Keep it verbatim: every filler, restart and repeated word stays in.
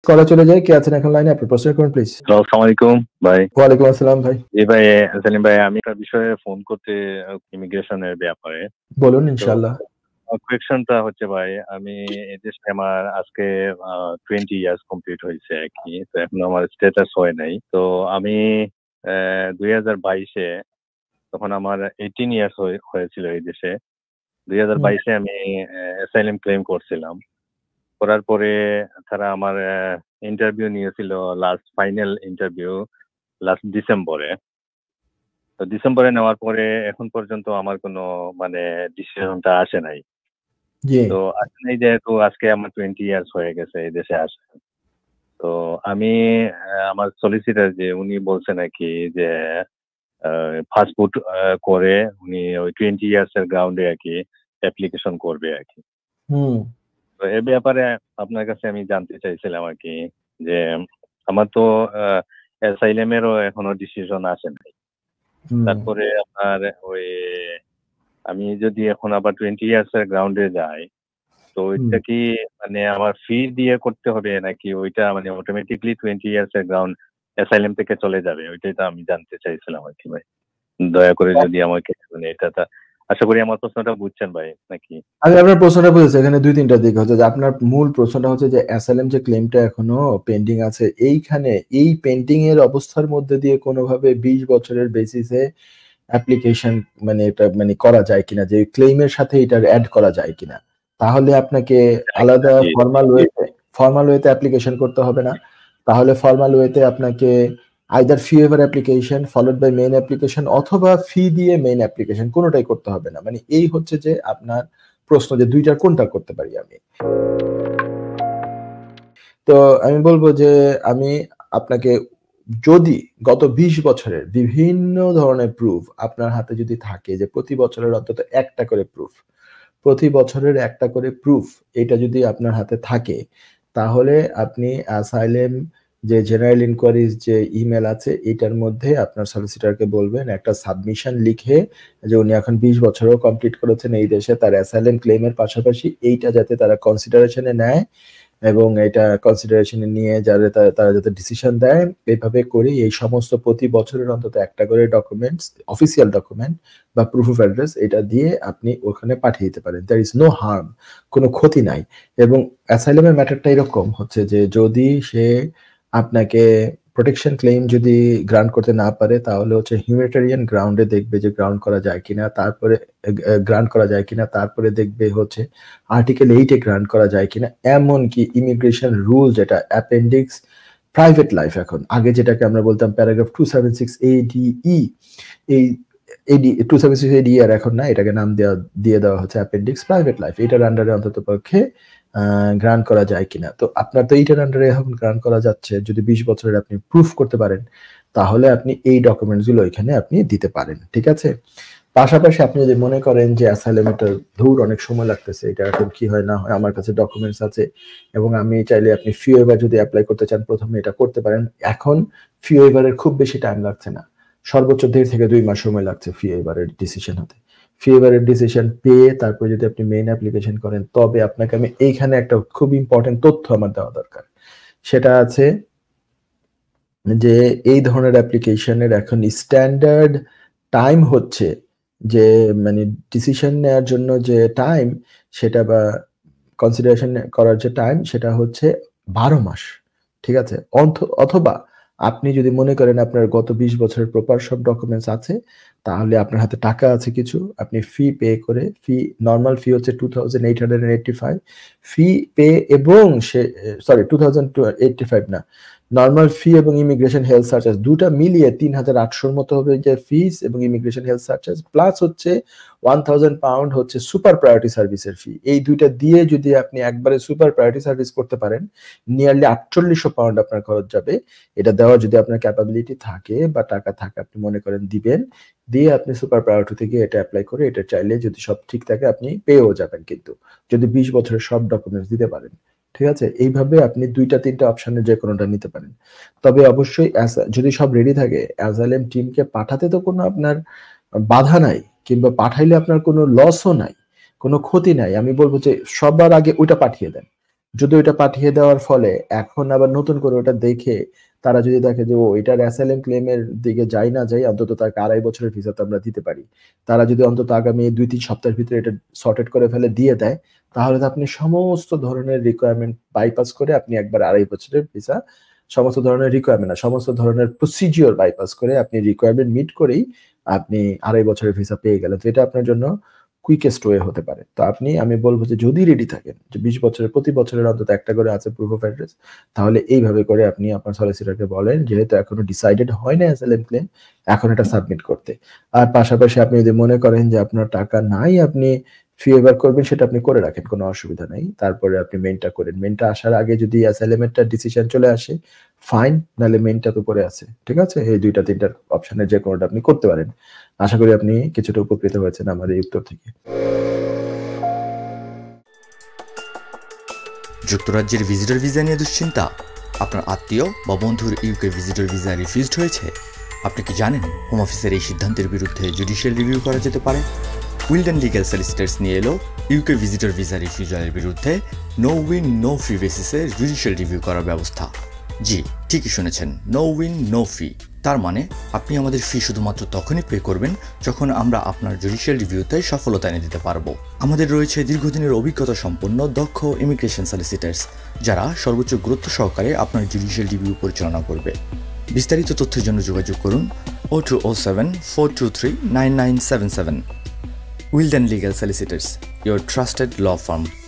কলে চলে যাই। কে আছেন এখন লাইনে? আপনি প্রশ্ন করুন প্লিজ। আসসালামু আলাইকুম ভাই। ওয়ালাইকুম আসসালাম ভাই। জি ভাই, সেলিম ভাই, আমি একটা বিষয়ে ফোন করতে ইমিগ্রেশনের ব্যাপারে। বলুন ইনশাআল্লাহ। কোয়েশ্চনটা হচ্ছে ভাই, আমি এদেশে আমার আজকে টোয়েন্টি ইয়ার্স কমপ্লিট হয়েছে আর কি। তো এখন আমার স্ট্যাটাস হয় নাই। তো আমি দুই হাজার বাইশে তখন আমার এইটিন ইয়ার্স হয়েছিল এই দেশে। দুই হাজার বাইশে আমি অ্যাসাইলাম ক্লেম করছিলাম। করার পরে তারা আমার ইন্টারভিউ নিয়েছিল, লাস্ট ফাইনাল ইন্টারভিউ লাস্ট ডিসেম্বরে। তো ডিসেম্বরে নেওয়ার পরে এখন পর্যন্ত আমার কোনো মানে ডিসিশনটা আসে নাই। তো আসে নাই যেহেতু আজকে আমার টোয়েন্টি ইয়ার্স হয়ে গেছে এই দেশে আসে। তো আমি আমার সলিসিটার যে উনি বলছে নাকি যে ফাস্টফুড করে উনি ওই টোয়েন্টি ইয়ার্স এর গ্রাউন্ডে আর কি অ্যাপ্লিকেশন করবে আর কি। তো এ ব্যাপারে আপনার কাছে আমি জানতে চাইছিলাম আর কি যে আমার তো অ্যাসাইলামেরও এখনো ডিসিশন আসে নাই। তারপরে আপনার ওই আমি যদি এখন আবার টোয়েন্টি ইয়ার্স এর গ্রাউন্ডে যাই, তো ওইটা কি মানে আমার ফি দিয়ে করতে হবে নাকি ওইটা মানে অটোমেটিকলি টোয়েন্টি ইয়ার্স এর গ্রাউন্ড অ্যাসাইলাম থেকে চলে যাবে? ওইটাই তো আমি জানতে চাইছিলাম আর কি ভাই। দয়া করে যদি আমাকে মানে এটা আশা করি আমার প্রশ্নটা বুঝছেন ভাই নাকি? আমি আপনার প্রশ্নটা বুঝেছি। এখানে দুই তিনটা দিক হচ্ছে যে আপনার মূল প্রশ্নটা হচ্ছে যে অ্যাসাইলাম যে ক্লেমটা এখনো পেন্ডিং আছে, এইখানে এই পেন্ডিং এর অবস্থার মধ্যে দিয়ে কোনোভাবে বিশ বছরের বেসিসে অ্যাপ্লিকেশন মানে এটা মানে করা যায় কিনা, যে ক্লেমের সাথে এটা অ্যাড করা যায় কিনা। তাহলে আপনাকে আলাদা ফর্মাল ওয়েতে ফর্মাল ওয়েতে অ্যাপ্লিকেশন করতে হবে না। তাহলে ফর্মাল ওয়েতে আপনাকে either fee waiver application followed by main application অথবা ফি দিয়ে মেইন অ্যাপ্লিকেশন, কোনোটাই করতে হবে না। মানে এই হচ্ছে যে আপনার প্রশ্ন যে দুইটার কোনটা করতে পারি আমি। তো আমি বলবো যে আমি আপনাকে যদি গত বিশ বছরের বিভিন্ন ধরনের প্রুফ আপনার হাতে যদি থাকে, যে প্রতি বছরের অন্তত একটা করে প্রুফ প্রতি বছরের একটা করে প্রুফ এটা যদি আপনার হাতে থাকে, তাহলে আপনি অ্যাসাইলাম যে জেনারেল ইনকোয়ারিজ যে ইমেল আছে এটার মধ্যে আপনার সলিসিটরকে বলবেন একটা সাবমিশন লিখে যে উনি এখন বিশ বছরও কমপ্লিট করেছেন এই দেশে, তার অ্যাসাইলাম ক্লেমের পাশাপাশি এইটা যাতে তারা কনসিডারেশনে নেয় এবং এটা কনসিডারেশনে নিয়ে যারা তারা যাতে ডিসিশন দেয়, এইভাবে করে এই সমস্ত প্রতি বছরের অন্তত একটা করে ডকুমেন্টস, অফিসিয়াল ডকুমেন্ট বা প্রুফ অফ অ্যাড্রেস এটা দিয়ে আপনি ওখানে পাঠিয়ে দিতে পারেন। দ্যার ইজ নো হার্ম, কোনো ক্ষতি নাই। এবং অ্যাসাইলামের ম্যাটারটা এরকম হচ্ছে যে যদি সে আপনাকে প্রোটেকশন ক্লেম যদি গ্রান্ট করতে না পারে, তাহলে হচ্ছে হিউম্যানিটেরিয়ান গ্রাউন্ডে দেখবে যে গ্রাউন্ড করা যায় কিনা, তারপরে গ্রান্ট করা যায় কিনা, তারপরে দেখবে হচ্ছে আর্টিকেল এইটে গ্রান্ট করা যায় কিনা, এমনকি ইমিগ্রেশন রুল যেটা অ্যাপেন্ডিক্স প্রাইভেট লাইফ, এখন আগে যেটাকে আমরা বলতাম paragraph two seven six ADE, এই AD two seven six AD আর এখন না, এটাকে নাম দেওয়া দিয়ে দেওয়া হচ্ছে অ্যাপেন্ডিক্স প্রাইভেট লাইফ। এটার আন্ডারে অন্তত পক্ষে গ্রান্ট করা যায় কিনা। তো আপনার তো এইটার আন্ডারে এখন গ্রান্ট করা যাচ্ছে, যদি বিশ বছরের আপনি প্রুফ করতে পারেন তাহলে আপনি এই ডকুমেন্টসগুলো এখানে আপনি দিতে পারেন, ঠিক আছে। পাশাপাশি আপনি যদি মনে করেন যে অ্যাসাইলামের ধূর অনেক সময় লাগতেছে, এটা এখন কি হয় না হয়, আমার কাছে ডকুমেন্টস আছে এবং আমি চাইলে আপনি ফি ওয়েভার যদি অ্যাপ্লাই করতে চান প্রথমে এটা করতে পারেন। এখন ফি ওয়েভারের খুব বেশি টাইম লাগছে না, সর্বোচ্চ দেড় থেকে দুই মাস সময় লাগছে ফি ওয়েভারের ডিসিশন হতে। ফি ওয়েভারের ডিসিশন পেয়ে তারপর যদি আপনি মেইন অ্যাপ্লিকেশন করেন, তবে আপনাকে আমি এইখানে একটা খুব ইম্পর্টেন্ট তথ্য আমার দেওয়া দরকার। সেটা আছে যে এই ধরনের অ্যাপ্লিকেশনের এখন স্ট্যান্ডার্ড টাইম হচ্ছে যে মানে ডিসিশন নেওয়ার জন্য যে টাইম সেটা বা কনসিডারেশন করার যে টাইম সেটা হচ্ছে বারো মাস, ঠিক আছে। অথবা আপনি যদি মনে করেন আপনার গত বিশ বছরের প্রপার সব ডকুমেন্টস আছে, তাহলে আপনার হাতে টাকা আছে কিছু, আপনি ফি পে করে, ফি নর্মাল ফি হচ্ছে two thousand eight hundred eighty five fee pay এবং সে sorry two thousand eighty five না, নর্মাল ফি এবং ইমিগ্রেশন হেলথ সার্চার্জ দুটা মিলিয়ে তিন হাজার আটশোর মতো হবে যে ফিস এবং ইমিগ্রেশন হেলথ সার্চার্জ, প্লাস হচ্ছে ওয়ান থাউজেন্ড পাউন্ড হচ্ছে সুপার প্রায়োরিটি সার্ভিসের ফি। এই দুইটা দিয়ে যদি আপনি একবারে সুপার প্রায়োরিটি সার্ভিস করতে পারেন, নিয়ারলি আটচল্লিশশো পাউন্ড আপনার খরচ যাবে। এটা দেওয়া যদি আপনার ক্যাপাবিলিটি থাকে বা টাকা থাকে, আপনি মনে করেন দিবেন, দিয়ে আপনি সুপার প্রায়োরিটি থেকে এটা অ্যাপ্লাই করে এটা চাইলে যদি সব ঠিক থাকে আপনি পেয়েও যাবেন, কিন্তু যদি বিশ বছরের সব ডকুমেন্টস দিতে পারেন, ঠিক আছে। এইভাবে আপনি দুইটা তিনটা অপশনের যে কোনোটা নিতে পারেন। তবে অবশ্যই যদি সব রেডি থাকে, অ্যাসাইলাম টিমকে পাঠাতে তো কোনো আপনার বাধা নাই, কিংবা পাঠাইলে আপনার কোনো লসও নাই, কোনো ক্ষতি নাই। আমি বলবো যে সবার আগে ওইটা পাঠিয়ে দেন, যদি ওইটা পাঠিয়ে দেওয়ার ফলে এখন আবার নতুন করে ওটা দেখে তারা যদি দেখে যে ও এটার অ্যাসাইলাম ক্লেমের দিকে যাই না যাই অন্তত তাকে আড়াই বছরের ভিসা তো আমরা দিতে পারি, তারা যদি অন্তত আগামী দুই তিন সপ্তাহের ভিতরে এটা সর্টেড করে ফেলে দিয়ে দেয়, তাহলে তো আপনি সমস্ত ধরনের রিকোয়ারমেন্ট বাইপাস করে আপনি একবার আড়াই বছরের ভিসা, সমস্ত ধরনের রিকোয়ারমেন্ট না সমস্ত ধরনের প্রসিজিওর বাইপাস করে আপনি রিকোয়ারমেন্ট মিট করেই আপনি আড়াই বছরের ভিসা পেয়ে গেলেন। তো এটা আপনার জন্য কুইকেস্ট ওয়ে হতে পারে। তো আপনি আমি বলব যে যদি রেডি থাকেন যে বিশ বছরের প্রতি বছরের অন্তত একটা করে আছে প্রুফ অফ অ্যাড্রেস, তাহলে এইভাবে করে আপনি আপনার সলিসিটরকে বলেন যেহেতু এখনো ডিসাইডেড হয় না অ্যাসাইলাম ক্লেম, এখন এটা সাবমিট করতে। আর পাশাপাশি আপনি যদি মনে করেন যে আপনার টাকা নাই, আপনি ফি ওয়েভার করবেন, সেটা আপনি করে রাখেন, কোনো অসুবিধা নাই। তারপরে আপনি মেইনটা করেন। মেইনটা আসার আগে যদি অ্যাসাইলামেরটা ডিসিশন চলে আসে ফাইন, নাহলে মেইনটা তো পরে আছে। ঠিক আছে? এই দুইটা তিনটার অপশনের যে কোনোটা আপনি করতে পারেন। আশা করি আপনি কিছুটা উপকৃত হয়েছেন আমার এই উত্তর থেকে। যুক্তরাজ্যের ভিজিটর ভিসা নিয়ে দুশ্চিন্তা? আপনার আত্মীয় বা বন্ধুর ইউকে ভিজিটর ভিসা রিফিউজড হয়েছে? আপনি কি জানেন হোম অফিসের এই সিদ্ধান্তের বিরুদ্ধে জুডিশিয়াল রিভিউ করা যেতে পারে? উইলডেন লিগ্যাল সলিসিটরস নিয়ে এলো ইউকে ভিজিটর ভিসা রিফিউজালের বিরুদ্ধে নো উইন নো ফি বেসিসে জুডিশিয়াল রিভিউ করার ব্যবস্থা। জি, ঠিকই শুনেছেন, নো উইন নো ফি। তার মানে আপনি আমাদের ফি শুধুমাত্র তখনই পে করবেন যখন আমরা আপনার জুডিশিয়াল রিভিউতে সফলতা এনে দিতে পারবো। আমাদের রয়েছে দীর্ঘদিনের অভিজ্ঞতা সম্পন্ন দক্ষ ইমিগ্রেশন সলিসিটার্স, যারা সর্বোচ্চ গুরুত্ব সহকারে আপনার জুডিশিয়াল রিভিউ পরিচালনা করবে। বিস্তারিত তথ্যের জন্য যোগাযোগ করুন O two O seven four two three nine nine seven seven. Wilden legal solicitors, your trusted law firm.